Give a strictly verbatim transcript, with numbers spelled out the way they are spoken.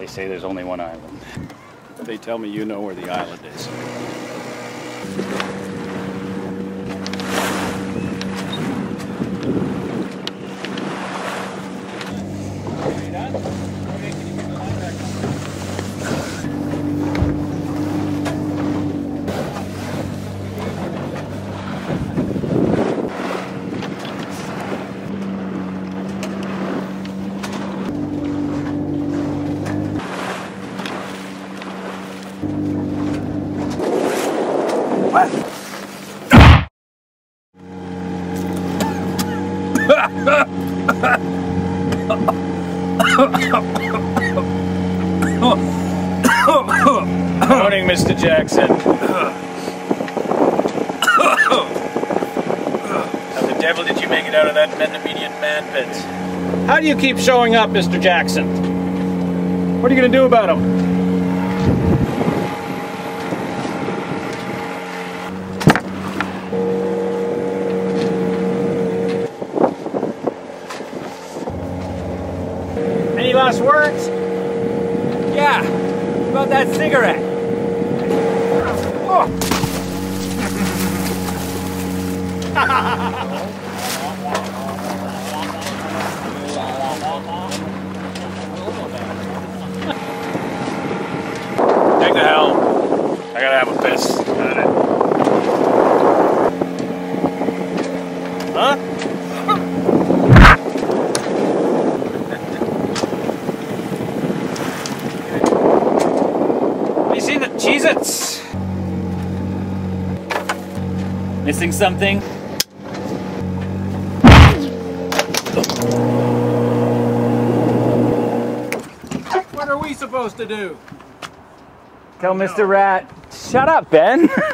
They say there's only one island. They tell me you know where the island is. Morning, Mister Jackson. How the devil did you make it out of that Mendeminian man pit? How do you keep showing up, Mister Jackson? What are you going to do about him? Any last words? Yeah, about that cigarette. Oh. Take the helm. I gotta have a piss. Got it. Huh? You see the Cheez-Its? Missing something? What are we supposed to do? Tell Mister Rat, shut up, Ben.